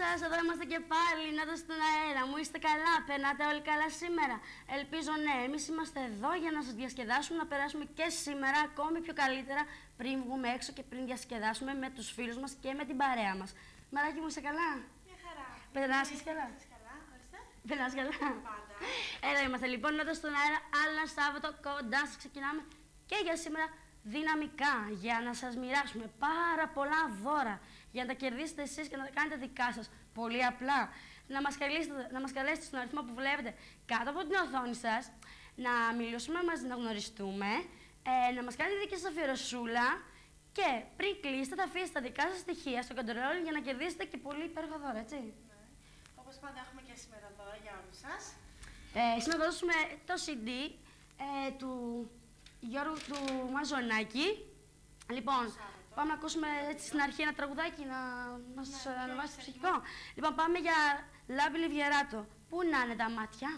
σας, εδώ είμαστε και πάλι, να το στον αέρα μου. Είστε καλά, περνάτε όλοι καλά σήμερα? Ελπίζω ναι, εμείς είμαστε εδώ για να σας διασκεδάσουμε, να περάσουμε και σήμερα ακόμη πιο καλύτερα πριν βγούμε έξω και πριν διασκεδάσουμε με τους φίλους μας και με την παρέα μας. Μαράκι μου, είσαι καλά? Μια χαρά. Περνάς και καλά? Περνάς καλά? Πάντα. Εδώ είμαστε λοιπόν, να το στον αέρα, άλλο ένα Σάββατο κοντά σας. Ξεκινάμε και για σήμερα δυναμικά, για να σας μοιράσουμε πάρα πολλά δώρα, για να τα κερδίσετε εσείς και να τα κάνετε δικά σας. Πολύ απλά, να μας καλέσετε στον αριθμό που βλέπετε κάτω από την οθόνη σας, να μιλήσουμε μαζί, να γνωριστούμε, να μας κάνετε δική σας αφιερωσούλα και πριν κλείσετε θα αφήσετε τα δικά σας στοιχεία στο control για να κερδίσετε και πολύ υπέροχα δώρα, έτσι. Ναι. Όπως πάντα έχουμε και σήμερα δώρα για όλους σας. Σήμερα θα δώσουμε το CD του Γιώργου του Μαζονάκη. Λοιπόν, πάμε να ακούσουμε έτσι στην αρχή ένα τραγουδάκι να μας ανεβάσει το ψυχικό. Λοιπόν, πάμε για Λάμπη Λιβιεράτο. Πού να είναι τα μάτια?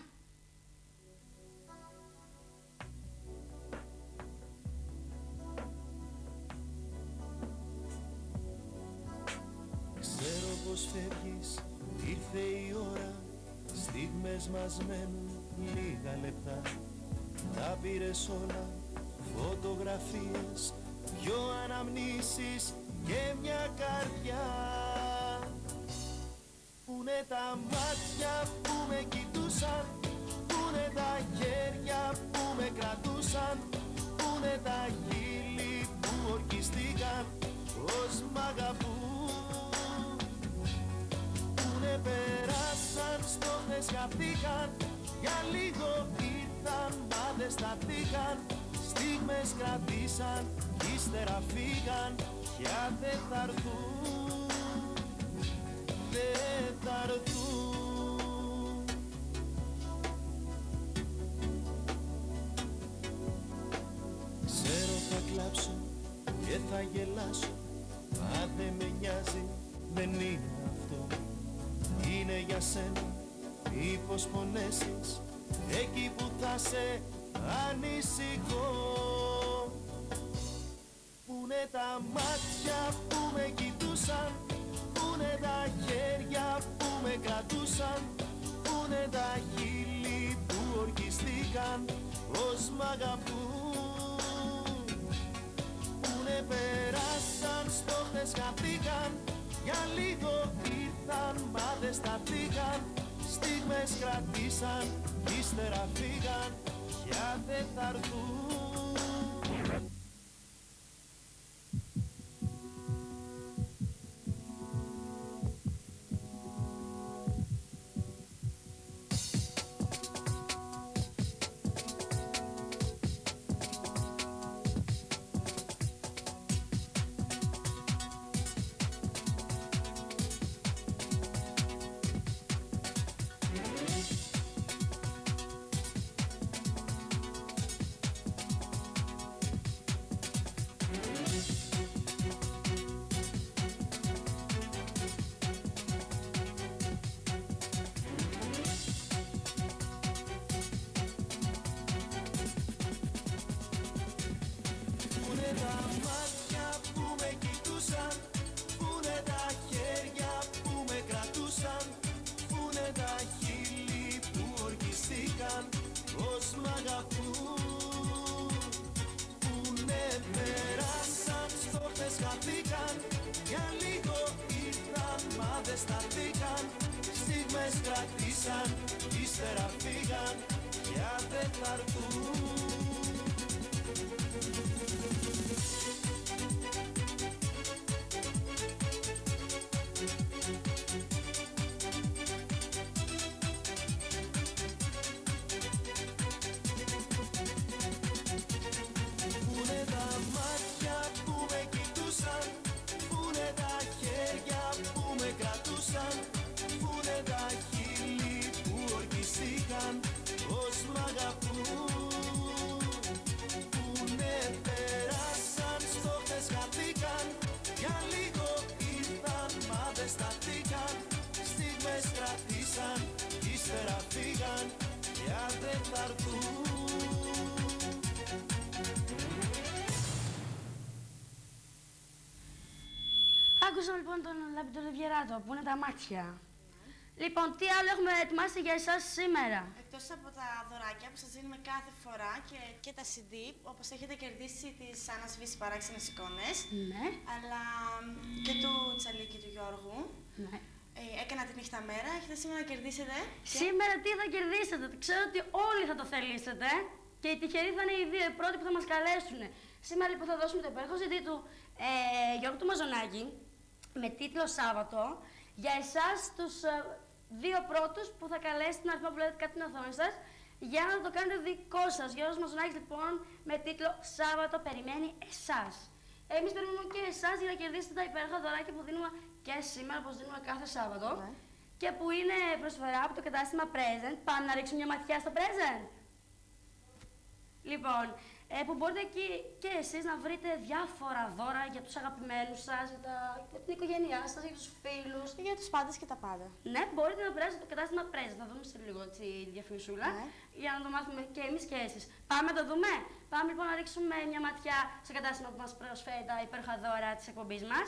Ξέρω πως φεύγεις, ήρθε η ώρα, στιγμές μας μένουν λίγα λεπτά. Τα πήρες όλα, φωτογραφίες, δυο αναμνήσεις και μια καρδιά. Πούνε τα μάτια που με κοιτούσαν, πούνε τα χέρια που με κρατούσαν, πούνε τα χείλη που ορκιστήκαν πως μ' αγαπούν. Πούνε περάσαν, στόχες χαθήκαν, για λίγο ήρθαν μα δεν σταθήκαν, στιγμές κρατήσαν, ύστερα φύγαν, πια δεν θα έρθουν, δεν θα έρθουν. Ξέρω θα κλάψω και θα γελάσω, μα δεν με νοιάζει, δεν είναι αυτό. Είναι για σένα, μήπως πονέσεις εκεί που θα σε ανησυχώ. Πούνε τα μάτια που με κοιτούσαν, πούνε τα χέρια που με κρατούσαν, πούνε τα χείλη που ορκιστήκαν πως μ' αγαπούν. Πούνε περάσαν, στόχες χαθήκαν, για λίγο ήρθαν μα δεν σταθήκαν, στιγμές κρατήσαν, ύστερα φύγαν, πια δεν θα έρθουν. Πως μ' αγαπούν. Πούνε περάσαν, στόχες χαθήκαν, για λίγο ήρθαν μα δεν σταθήκαν, στιγμές κρατήσαν, ύστερα φύγαν, πια δεν θα έρθουν. Πούνε τα χείλη που ορκιστήκαν πως μ' αγαπούν. Άκουσα λοιπόν τον Λάμπη Ριβιεράτο, που είναι τα μάτια. Λοιπόν, τι άλλο έχουμε ετοιμάσει για εσάς σήμερα? Εκτός από τα δωράκια που σας δίνουμε κάθε φορά και τα CD, όπως έχετε κερδίσει τις Άννας Βύση παράξενες εικόνες, Ναι. αλλά και του Τσαλίκη του Γιώργου. Ναι. Έκανα τη νύχτα μέρα, έχετε σήμερα να κερδίσετε. Σήμερα τι θα κερδίσετε? Ξέρω ότι όλοι θα το θελήσετε και οι τυχεροί θα είναι οι δύο οι πρώτοι που θα μας καλέσουν. Σήμερα λοιπόν θα δώσουμε το υπέροχο CD του Γιώργου του Μαζονάκη με τίτλο Σάββατο για εσάς τους δύο πρώτους που θα καλέσετε την αριθμό που βλέπετε κάτω στην οθόνη σας για να το κάνετε δικό σας. Γιώργος Μαζονάκης λοιπόν με τίτλο Σάββατο περιμένει εσάς. Εμείς περιμένουμε και εσάς για να κερδίσετε τα υπέροχα δωράκια που δίνουμε και σήμερα, όπως δίνουμε κάθε Σάββατο. Ναι. Και που είναι προσφορά από το κατάστημα Present. Πάμε να ρίξουμε μια ματιά στο Present. Λοιπόν, που μπορείτε εκεί και εσείς να βρείτε διάφορα δώρα για τους αγαπημένους σας, για την οικογένειά σας, για τους φίλους. Και για τους πάντες και τα πάντα. Ναι, μπορείτε να περάσετε στο κατάστημα Present. Να δούμε σε λίγο τη διαφημισούλα, Ναι. για να το μάθουμε και εμείς και εσείς. Πάμε να το δούμε. Πάμε λοιπόν να ρίξουμε μια ματιά στο κατάστημα που μας προσφέρει τα υπέροχα δώρα της εκπομπής μας.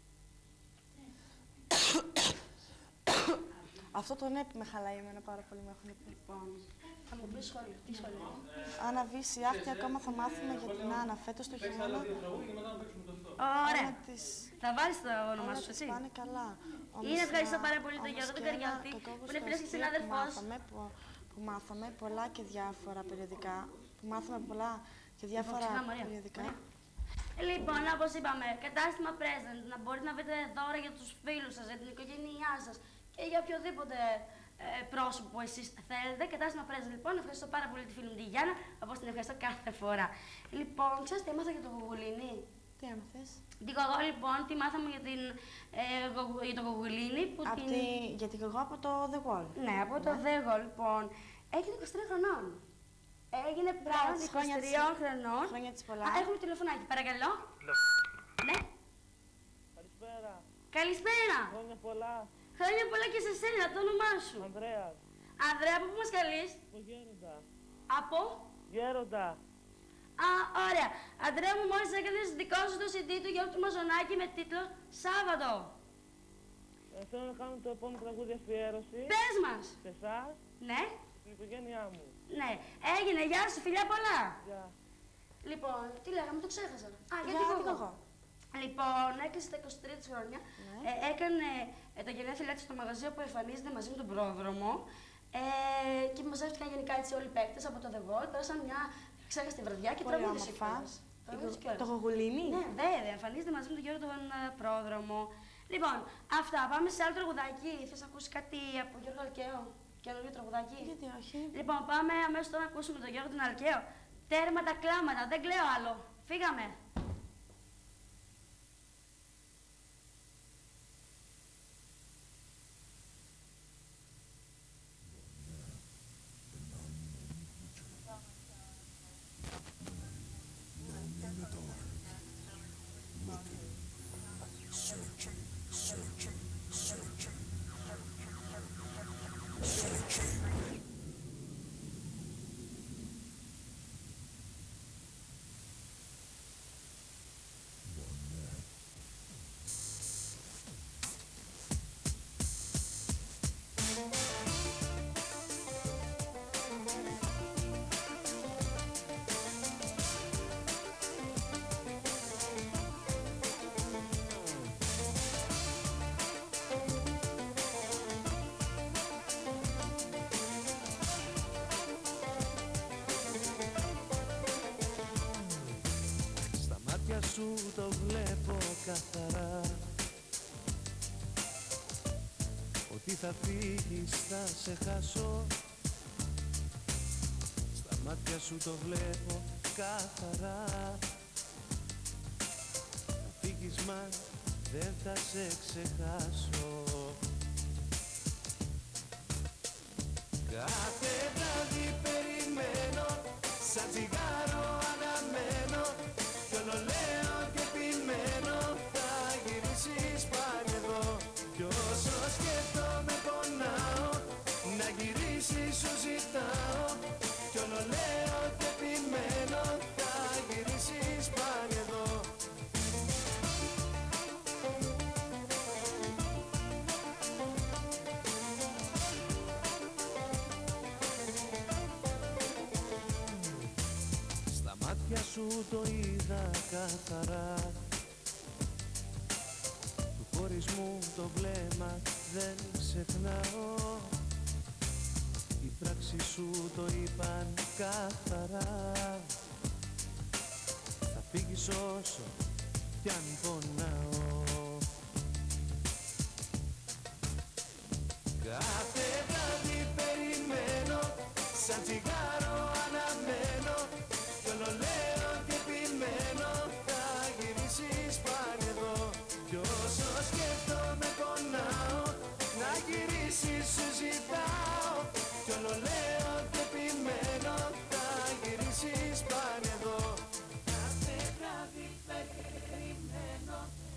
Αυτό το ναι που με χαλάει εμένα πάρα πολύ, με έχουν πει. Λοιπόν, θα μου πεις σχόλιο. Τι σχόλιο? Άννα Βύση, αυτή ακόμα θα μάθουμε για την Άννα. Φέτος το χειμώνα. Ωραία. όλα της- Θα βάλεις το όνομά όλα σου, της έτσι. πάνε καλά. Είναι ευχαριστώ πάρα πολύ τον όμως Γιώργο τον και ένα Καριώτη, κακό που είναι φίλος και στο συνάδελφος. που μάθαμε πολλά και διάφορα περιοδικά. Που μάθαμε πολλά και διάφορα Ξεχνάμε, ωραία. περιοδικά. Ωραία. Λοιπόν, όπως είπαμε, κατάστημα Present, να μπορείτε να βρείτε δώρα για τους φίλους σας, για την οικογένειά σας και για οποιοδήποτε πρόσωπο που εσείς θέλετε. Κατάστημα Present, λοιπόν, ευχαριστώ πάρα πολύ τη φίλη μου τη Γιάννα, όπως την ευχαριστώ κάθε φορά. Λοιπόν, ξέρεις τι έμαθα για το γουγουλίνι? Τι έμαθες? Την κογό, λοιπόν, τι μάθαμε για, για το γουγουλίνι που την... Για την εγώ από το The Wall. Ναι, από το Δέγο, λοιπόν, έγινε 23 χρονών. Έγινε πράγματι της χρόνια 23 χρονών. Χρόνια της πολλά. Α, έχουμε τηλεφωνάκι, παρακαλώ. Ναι. Καλησπέρα. Καλησπέρα. Χρόνια πολλά. Χρόνια πολλά και σε σένα, το όνομά σου. Ανδρέας. Ανδρέα, από πού μας καλείς? Ο Γέροντα. Από? Γέροντα. Α, ωραία. Ανδρέα μου, μόλις έκανες δικό σου το CD του Γιώργου του Μαζονάκη με τίτλο Σάββατο. Θέλω να κάνω το επόμενο τραγούδι αφιέρωση Πες μας. σε εσάς, Ναι, στην οικογένειά μου. ναι. Έγινε, γεια σου, φιλιά πολλά. Γεια. Λοιπόν, τι λέγαμε, το ξέχασα. Α, Για γιατί την εγώ. Λοιπόν, έκλεισε τα 23 της χρόνια. Έκανε τα γενέθλιά της στο μαγαζί που εμφανίζεται μαζί με τον πρόδρομο. Και μαζεύτηκαν γενικά έτσι όλοι οι παίκτες από το The Wall. Πέρασαν μια ξέχαστη βραδιά και Πολύ τραγούδισε όμορφα. κιόλας. Τραγούδισε κιόλας. Το γογουλίνι. Ναι, βέβαια, εμφανίζεται μαζί με τον Γιώργο τον πρόδρομο. Λοιπόν, αυτά. Πάμε σε άλλο τραγουδάκι. Θες να ακούσει κάτι από Γιώργο Αλκαίο? Καινούριο τραγουδάκι. Γιατί όχι. Λοιπόν, πάμε αμέσως τώρα να ακούσουμε τον Γιώργο τον Αλκαίο. Τέρμα τα κλάματα, δεν κλαίω άλλο. Φύγαμε. Σου το βλέπω καθαρά, ότι θα φύγεις, θα σε χάσω. Στα μάτια σου το βλέπω καθαρά. Θα φύγεις μα δεν θα σε ξεχάσω. Κάθε βράδυ περιμένω, σαν τσιγάρο αναμένω, κι όλο λέω και επιμένω, θα γυρίσεις πάλι εδώ. Κι όσο σκέφτομαι πονάω, να γυρίσεις σου ζητάω, κι όλο λέω και επιμένω, θα γυρίσεις πάλι εδώ. σου το είδα καθαρά. Του χωρισμού το βλέμμα δεν ξεχνάω. Οι πράξεις σου το είπαν καθαρά. Θα φύγεις όσο κι αν πονάω. Κάθε βράδυ περιμένω, σαν τσιγάρο αναμένω, κι όλο λέω και επιμένω, θα γυρίσεις πάλι εδώ. Κι όσο σκέφτομαι πονάω, να γυρίσεις σου ζητάω, κι όλο λέω και επιμένω, θα γυρίσεις πάλι εδώ. Κάθε βράδυ περιμένω.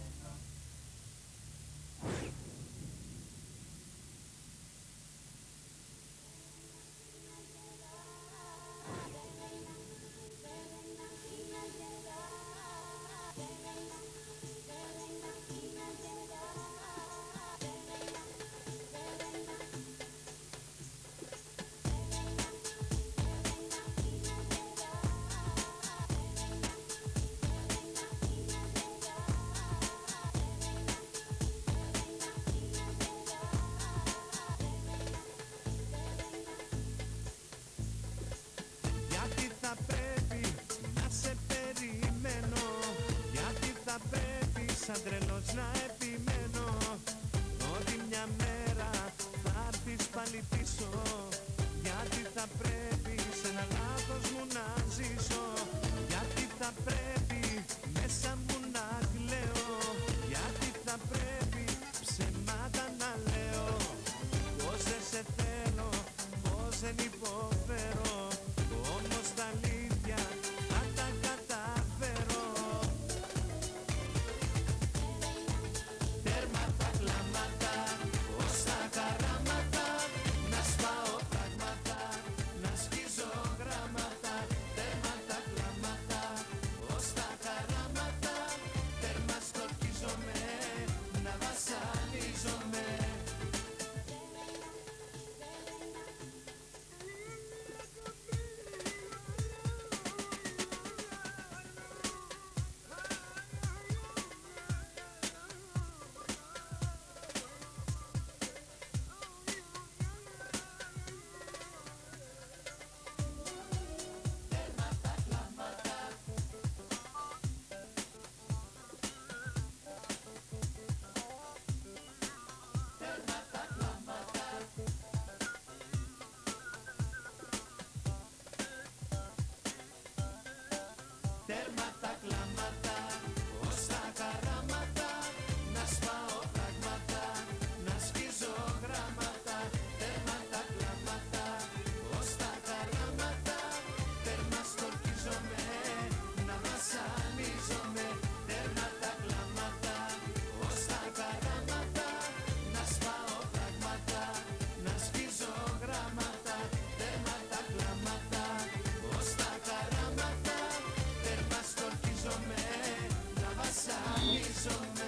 Θα πρέπει να σε περιμένω, γιατί θα πρέπει σαν τρελός να επιμένω, ότι μια μέρα θα έρθεις πάλι πίσω, γιατί θα πρέπει σε ένα λάθος μου να ζήσω, γιατί θα πρέπει μέσα μου να κλαίω, γιατί θα πρέπει ψέματα να λέω, πως δεν σε θέλω, πως δεν υποφέρω. Όμως τα αλήθεια θα τα καταφέρω. Τέρμα τα κλάματα, ως τα χαράματα, να σπάω πράγματα, να σκίζω γράμματα. Τέρμα τα κλάματα, ως τα χαράματα, τέρμα στορκίζομαι, να βασανίζομαι. Τέρμα τα κλάματα, ως τα χαράματα, να σπάω πράγματα, να σκίζω γράμματα. Τέρμα τα κλάματα, ως τα χαράματα, τέρμα στορκίζομαι, να βασανίζομαι. Τέρμα τα κλάματα, ως τα χαράματα, να σπάω πράγματα, να σκίζω γράμματα. Τέρμα τα κλάματα, ως τα χαράματα, τέρμα στορκίζομαι, να βασανίζομαι.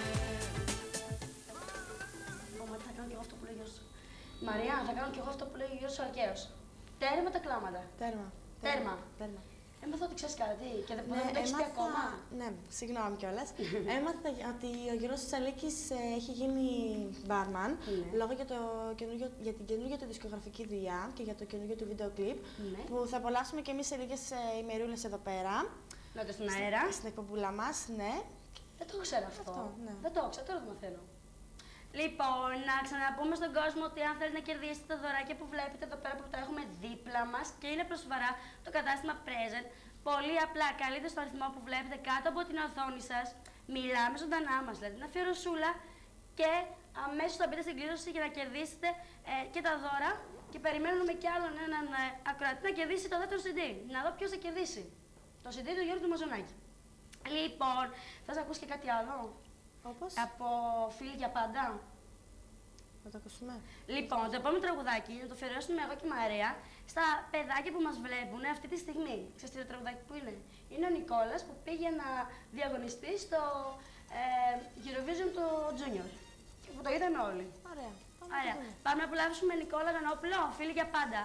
Θα κάνω κι εγώ αυτό που λέει ο Γιώργος. Μαριά, θα κάνω κι εγώ αυτό που λέει ο Γιώργος ο Αρκαίος. Τέρμα τα κλάματα. Τέρμα. Τέρμα. Τέρμα. Έμαθα ότι ξέρεις κάτι και δεν μπορεί να το έχεις πει ακόμα. Ναι, συγγνώμη κιόλας. Έμαθα ότι ο Γιώργος Τσαλίκης έχει γίνει μπάρμαν λόγω για την καινούργια του δισκογραφική δουλειά και για το καινούργιο του βίντεο κλιπ που θα απολαύσουμε κι εμείς σε λίγες ημερούλες εδώ πέρα. Λέτε στον αέρα. Στην εκπομπούλα μας, ναι. Δεν το ξέρω αυτό. Ναι. Δεν το ξέρω, τώρα το μαθαίνω. Λοιπόν, να ξαναπούμε στον κόσμο ότι αν θέλετε να κερδίσετε τα δωράκια που βλέπετε εδώ πέρα που τα έχουμε δίπλα μας και είναι προσφορά το κατάστημα Present, πολύ απλά καλείτε στον αριθμό που βλέπετε κάτω από την οθόνη σας, μιλάμε ζωντανά μας, λέτε την αφιερωσούλα και αμέσως θα μπείτε στην κλήρωση για να κερδίσετε και τα δώρα και περιμένουμε κι άλλον έναν ακροατή να κερδίσει το δεύτερο CD. Να δω ποιος θα κερδίσει. Το CD του Γιώργου του Μαζονάκη. Λοιπόν, θα σας ακούσει και κάτι άλλο. Όπως? Από Φίλοι για πάντα. Να το ακούσουμε. Λοιπόν, το επόμενο τραγουδάκι να το αφιερώσουμε εγώ και η Μαρία στα παιδάκια που μας βλέπουν αυτή τη στιγμή. Ξέρετε τι τραγουδάκι που είναι? Είναι ο Νικόλας που πήγε να διαγωνιστεί στο Eurovision το Junior. Που το είδαμε όλοι. Ωραία. Ωραία. Πάμε να απολαύσουμε Νικόλα Γανόπουλο, Φίλοι για πάντα.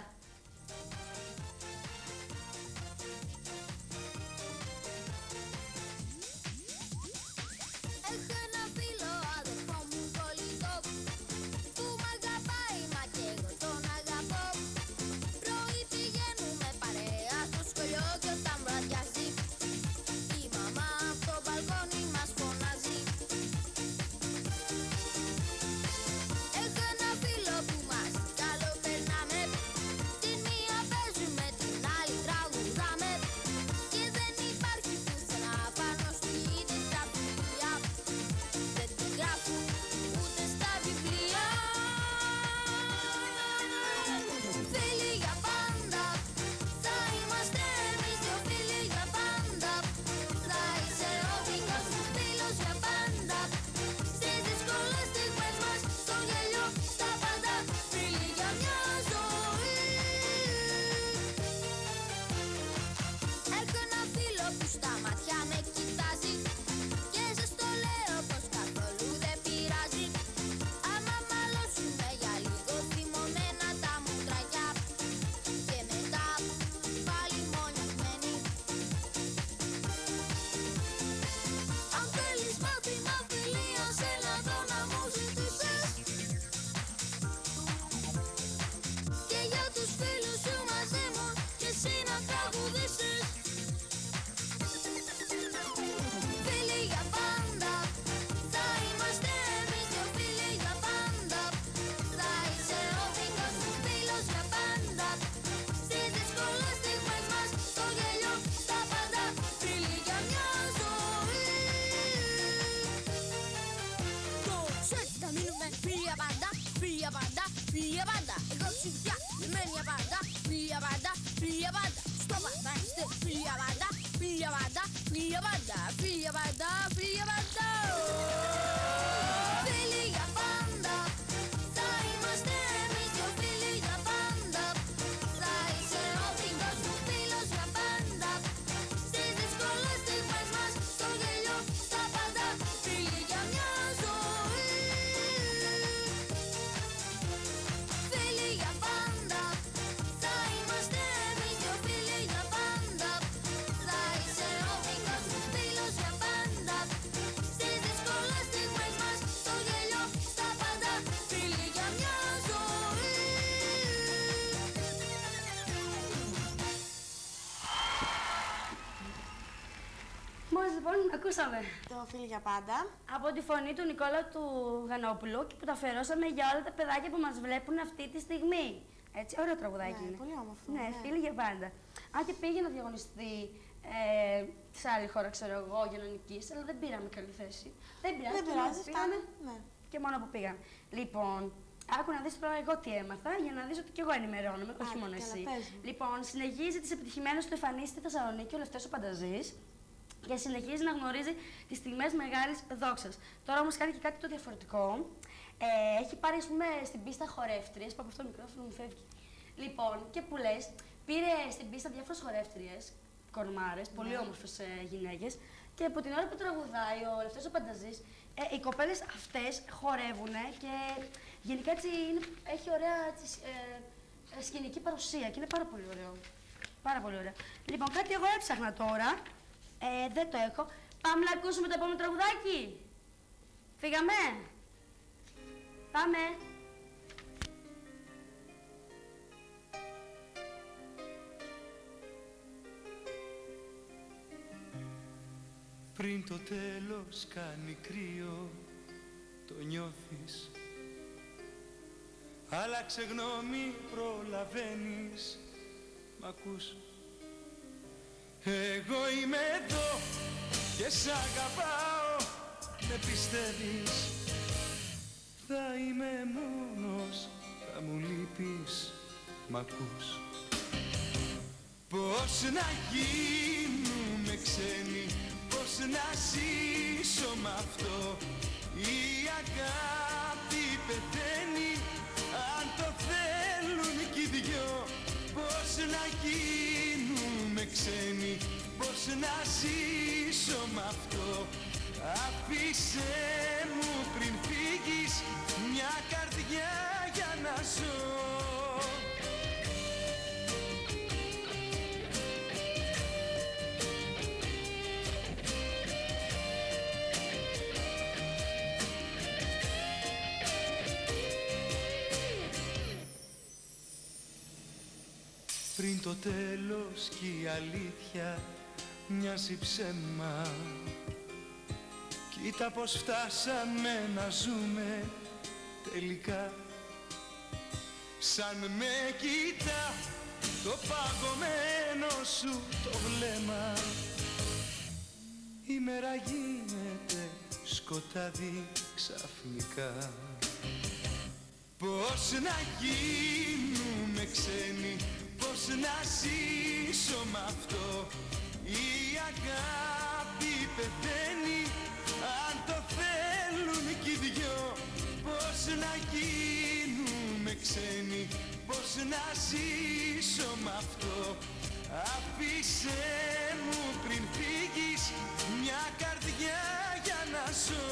για πάντα, φίλοι για πάντα. Φίλοι για πάντα, θα είμαστε εμείς δυο φίλοι για πάντα. Θα είσαι ο δικός μου φίλος για πάντα. Στις δύσκολες στιγμές μας, στο γέλιο, στα πάντα. Φίλοι για μια ζωή. Φίλοι για πάντα, θα είμαστε εμείς δυο φίλοι για πάντα. Θα είσαι ο δικός μου φίλος για πάντα. Στις δύσκολες στιγμές μας, στο γέλιο, στα πάντα. Φίλοι για μια ζωή. Μόλις λοιπόν ακούσαμε Το φίλοι για πάντα. από τη φωνή του Νικόλα του Γανόπουλου και που το αφιερώσαμε για όλα τα παιδάκια που μας βλέπουν αυτή τη στιγμή. Έτσι, ωραίο τραγουδάκι Ναι, είναι. πολύ όμορφο, Ναι, ναι. φίλοι για πάντα. Αν και πήγε να διαγωνιστεί σε άλλη χώρα, ξέρω εγώ, για να νικήσει, αλλά δεν πήραμε καλή θέση. Δεν πειράζει, Δεν και μόνο πειράζει, που πήγαμε, φτάνει. Ναι. και μόνο που πήγαμε. Λοιπόν, άκου να δεις τώρα εγώ τι έμαθα, για να δεις ότι κι εγώ ενημερώνομαι, όχι μόνο καλά, εσύ. πες μου. Λοιπόν, συνεχίζει τις επιτυχημένες του εμφανίσεις στη Θεσσαλονίκη ο Λευτέρος ο Πανταζής και συνεχίζει να γνωρίζει τις στιγμές μεγάλης δόξας. Τώρα όμως κάνει και κάτι το διαφορετικό. Έχει πάρει, ας πούμε, στην πίστα χορεύτριες, που από αυτό το μικρόφωνο μου φεύγει. Λοιπόν, και που λες, πήρε στην πίστα διάφορες χορεύτριες, κορμάρες, πολύ όμορφες γυναίκες, και από την ώρα που τραγουδάει ο Λευτέρος ο Πανταζής, οι κοπέλες αυτές χορεύουν και γενικά έτσι έχει ωραία έτσι, σκηνική παρουσία και είναι πάρα πολύ ωραίο. Πάρα πολύ ωραίο. Λοιπόν, κάτι εγώ έψαχνα τώρα. Δεν το έχω. Πάμε να ακούσουμε το επόμενο τραγουδάκι. Φύγαμε. Πάμε. Πριν το τέλος κάνει κρύο, το νιώθεις. Άλλαξε γνώμη, προλαβαίνεις, μ' ακούς. Εγώ είμαι εδώ και σ' αγαπάω, με πιστεύεις. Θα είμαι μόνος, θα μου λείπεις, μ' ακούς. Πώς να γίνουμε ξένοι, πώς να ζήσω μ' αυτό. Η αγάπη πεθαίνει, αν το θέλουν κι οι δυο. Πώς να γίνουμε ξένοι, πώς να ζήσω μ' αυτό. Αφήσε μου πριν φύγεις μια καρδιά για να ζω. Πριν το τέλος κι η αλήθεια μοιάζει ψέμα. Κοίτα πως φτάσαμε να ζούμε τελικά. Σαν με κοίτα το παγωμένο σου το βλέμμα. Η μέρα γίνεται σκοτάδι ξαφνικά. Πώς να γίνουμε ξένοι, πώς να ζήσω μ' αυτό. Η αγάπη πεθαίνει, αν το θέλουν κι οι δυο. Πώς να γίνουμε ξένοι, πώς να ζήσω μ' αυτό. Αφήσε μου πριν φύγεις μια καρδιά για να ζω.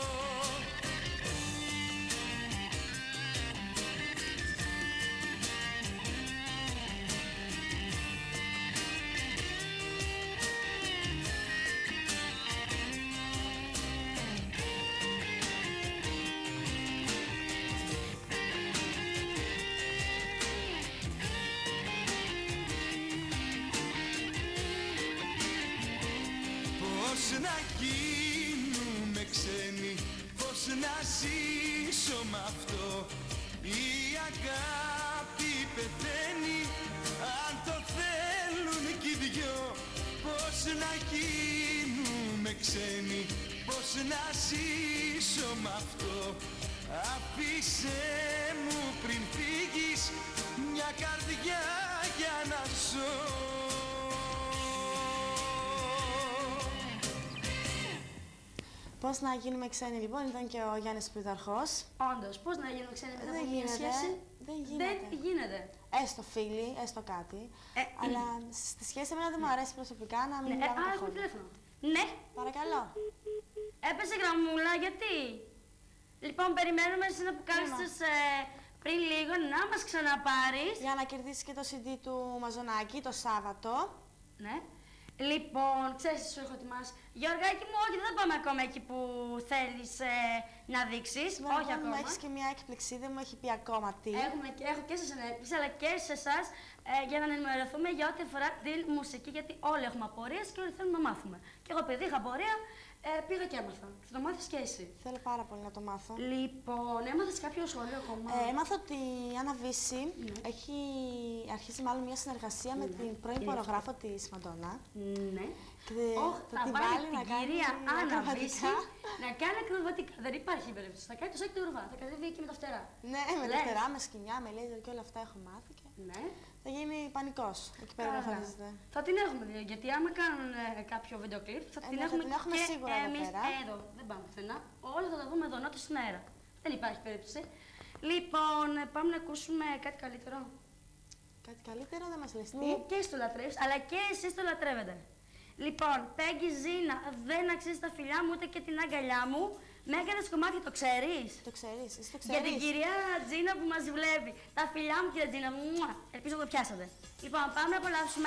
Πώς να γίνουμε ξένοι, πώς να ζήσω μ' αυτό. Η αγάπη πεθαίνει, αν το θέλουν κι οι δυο. Πώς να γίνουμε ξένοι, πώς να ζήσω μ' αυτό. Αφήσε μου πριν φύγεις μια καρδιά για να ζω. Πώς να γίνουμε ξένοι, λοιπόν, ήταν και ο Γιάννης Πλουταρχός. Όντως, πώς να γίνουμε ξένοι μετά Δεν από μια γίνεται. σχέση. Δεν γίνεται. Δεν γίνεται. Έστω φίλοι, έστω κάτι. Αλλά στη σχέση εμένα δεν μου αρέσει προσωπικά να μην μιλάμε έχουμε καθόλου. τηλέφωνο. Ναι, Παρακαλώ. έπεσε γραμμούλα, γιατί. Λοιπόν, περιμένουμε εσύ να που κάλεσες πριν λίγο να μας ξαναπάρεις. Για να κερδίσεις και το CD του Μαζονάκη το Σάββατο. Ναι. Λοιπόν, ξέρεις τι σου έχω ετοιμάσει. Γιωργάκη μου, όχι, δεν θα πάμε ακόμα εκεί που θέλεις να δείξεις. Όχι ακόμα. Έχεις και μια έκπληξη, δεν μου έχει πει ακόμα τι. Έχω και σε εσένα έκπληξη, αλλά και σε εσάς για να ενημερωθούμε για ό,τι αφορά την μουσική. Γιατί όλοι έχουμε απορίες και όλοι θέλουμε να μάθουμε. Και εγώ, επειδή είχα απορία, πήγα και έμαθα. Θα το μάθεις και εσύ. Θέλω πάρα πολύ να το μάθω. Λοιπόν, έμαθες κάποιο σχολείο ακόμα. Έμαθα ότι η Άννα Βύση έχει αρχίσει μάλλον μια συνεργασία με την πρώην χορογράφο της Μαντόνα. Ναι. Και θα βάλει την κυρία Άννα Βύση να κάνει ακροβατικά. Δεν υπάρχει περίπτωση. Θα κάνει το σάκι του ρουβά. Θα κατέβει εκεί με τα φτερά. Ναι, με τα φτερά, με σκοινιά, με λέιζερ και όλα αυτά έχω μάθει. Ναι. Θα γίνει πανικός εκεί πέρα να εμφανίζεται. Θα την έχουμε, γιατί άμα κάνουν κάποιο βίντεο κλιπ, θα την έχουμε και σίγουρα εμείς εδώ. Δεν πάμε πουθενά. Όλα θα τα δούμε εδώ, νότια στον αέρα. Δεν υπάρχει περίπτωση. Λοιπόν, πάμε να ακούσουμε κάτι καλύτερο. Κάτι καλύτερο, δεν μας λες τι. Και εσύ το λατρεύεις, αλλά και εσείς το λατρεύετε. Λοιπόν, Πέγγι Ζήνα, δεν αξίζει τα φιλιά μου ούτε και την αγκαλιά μου. Με έκανες κομμάτι, το ξέρεις. Το ξέρεις, εσύ το ξέρεις. Για την κυρία Τζίνα που μας βλέπει. Τα φιλιά μου, κυρία Τζίνα. Ελπίζω το πιάσατε. Λοιπόν, πάμε να απολαύσουμε.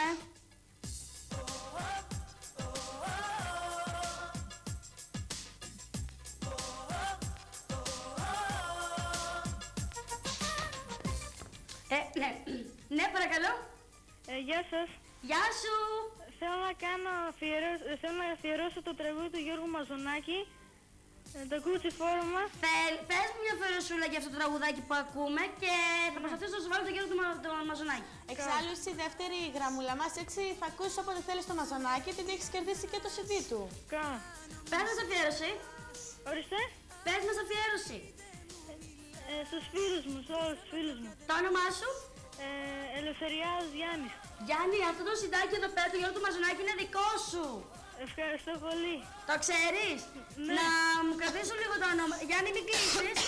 Ναι, παρακαλώ. Γεια σας. Γεια σου. Θέλω να αφιερώσω το τραγούδι του Γιώργου Μαζονάκη. Το κούτσι φόρμα. Πες μου μια φεροσούλα για αυτό το τραγουδάκι που ακούμε και θα προσπαθήσω να σου βάλω το Γιώργο του Μαζονάκη. Εξάλλου, στη δεύτερη γραμμούλα μας, έτσι θα ακούσεις όποτε θέλεις το Μαζονάκη, επειδή έχεις κερδίσει και το CD του. Πες μας αφιέρωση. Ορίστε. Πες μας αφιέρωση. Στους φίλους μου, σε όλους τους φίλους μου. Το όνομά σου. Ελευθεριάδος Γιάννης. Γιάννη, αυτό το συντάκι εδώ πέρα του Γιώργου του Μαζονάκη είναι δικό σου. Ευχαριστώ πολύ. Το ξέρεις. Ναι. Να μου κρατήσω λίγο το όνομα. Γιάννη, μην κλείσεις.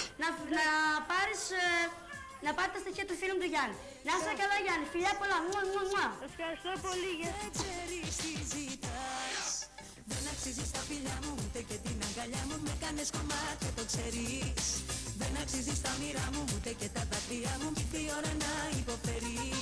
να πάρει τα στοιχεία του φίλου μου του Γιάννη. Να είσαι καλά, Γιάννη. Φιλιά πολλά. Ευχαριστώ πολύ. Δεν αξίζει τα φιλιά μου, ούτε και την αγκαλιά μου. Με κάνεις κομμάτια, το ξέρεις. Δεν αξίζει τα όνειρά μου, ούτε και τα δάκρυα μου. Ήρθε η ώρα να υποφέρεις.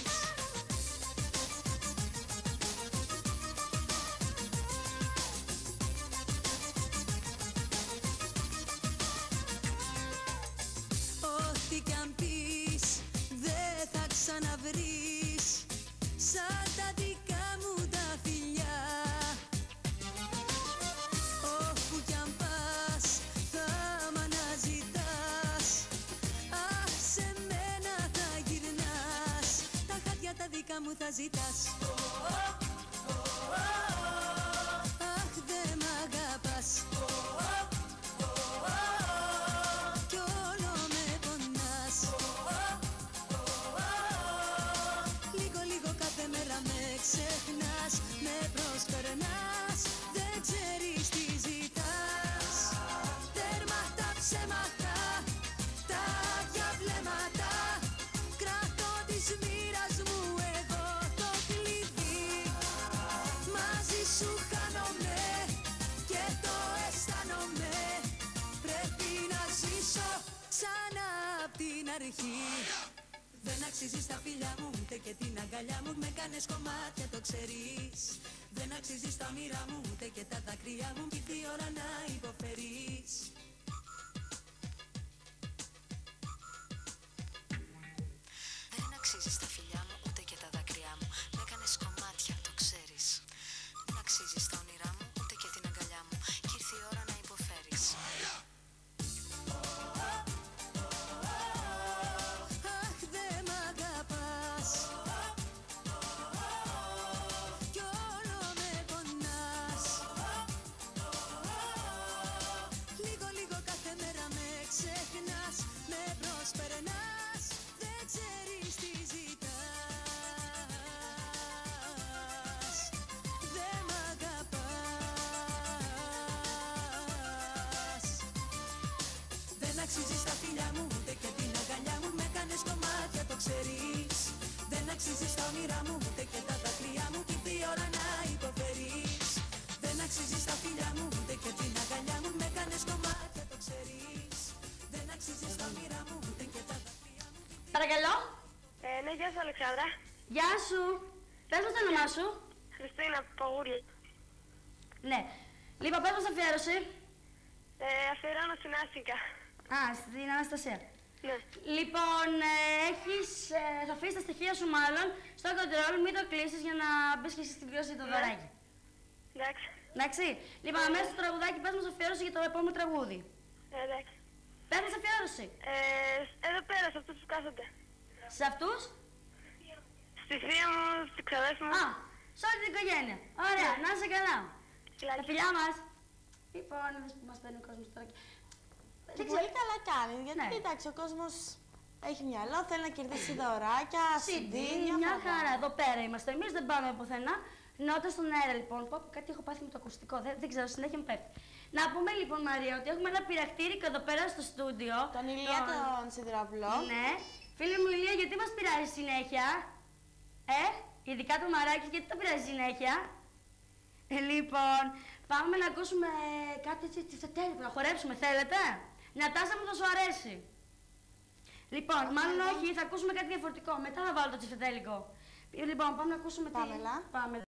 Ό,τι κι αν πεις, δεν θα ξαναβρεις σαν τα δικά μου τα φιλιά. Όπου κι αν πας θα μ' αναζητάς. Αχ, σε μένα θα γυρνάς. Τα χάδια τα δικά μου θα ζητάς. Αχ, δεν μ' αγαπάς. Κι όλο με πονάς. Λίγο λίγο κάθε μέρα με ξεχνάς. Με προσπερνάς. Δεν ξέρεις τι ζητάς. Τέρμα τα ψέματα, τα διαβλέματα. Κρατώ της μοίρας μου εγώ το κλειδί. Μαζί σου χάνομαι και το αισθάνομαι. Πρέπει να ζήσω ξανά απ' την αρχή. Δεν αξίζεις τα φιλιά μου, ούτε και την αγκαλιά μου. Με κάνεις κομμάτια, το ξέρεις. Δεν αξίζεις τα όνειρά μου, ούτε και τα δάκρυα μου. Ήρθε η ώρα να υποφέρεις. Δεν αξίζεις τα φιλιά μου, ούτε και τα δάκρυά μου. Με κάνεις κομμάτια, το ξέρεις. Δεν αξίζεις τα όνειρά μου, ούτε και την αγκαλιά μου. Κι ήρθε η ώρα να υποφέρεις. Αχ, δεν μ' αγαπάς. Κι όλο με πονάς. όνειρά μου, ούτε και τα δάκρυά μου. Κι ήρθε η ώρα να υποφέρεις. Δεν αξίζεις τα φιλιά μου, ούτε και την αγκαλιά μου. Με κάνες κομμάτια, το ξέρεις. Δεν αξίζεις τα όνειρά μου, ούτε και τα δάκρυά μου. Παρακαλώ. Ναι, γεια σου Αλεξάνδρα. Γεια σου. Πες μας το όνομά σου. Χριστίνα Παγούρη. Ναι. Λοιπόν, πες μας αφιέρωση. Αφιερώνω στην Άσικα. Α, στην Αναστασία. Ναι. Λοιπόν, θα αφήσεις τα στοιχεία σου μάλλον στο control, μην το κλείσεις για να μπεις και εσύ στην κλώση το δωράκι. Εντάξει. Εντάξει. Λοιπόν, αμέσως το τραγουδάκι πες μας αφιέρωση για το επόμενο τραγούδι. Εντάξει. Πες μας αφιέρωση. Εδώ πέρα, σε αυτούς που κάθονται. Σε αυτούς. Στη θεία μου, στη ξαδέρφη μου. Α, σε όλη την οικογένεια. Ωραία, να είσαι καλά. Τα φιλιά μας. Λοιπόν, είδες που μας παίρνει ο κόσμος τώρα. Και πολύ καλά κάνει, γιατί Ναι. εντάξει, ο κόσμος έχει μυαλό, θέλει να κερδίσει δωράκια, CD, μια χαρά. Εδώ πέρα είμαστε. Εμείς δεν πάμε πουθενά. Νότα στον αέρα λοιπόν. Πω, κάτι έχω πάθει με το ακουστικό. Δεν ξέρω, συνέχεια μου πέφτει. Να πούμε λοιπόν, Μαρία, ότι έχουμε ένα πειρακτήρικο εδώ πέρα στο στούντιο. Τον Ηλία τον Σιδηρόπουλο. Ναι. Φίλε μου Ηλία, γιατί μας πειράζει συνέχεια. Ειδικά το μαράκι, γιατί το πειράζει συνέχεια. Λοιπόν, πάμε να ακούσουμε κάτι έτσι τσιφτετέλικο, να χορέψουμε, θέλετε. Νατάσα μου θα σου αρέσει. Λοιπόν, μάλλον όχι, θα ακούσουμε κάτι διαφορετικό. Μετά θα βάλω το τσιφτετέλικο. Λοιπόν, πάμε να ακούσουμε Πάμελα. Πάμελα.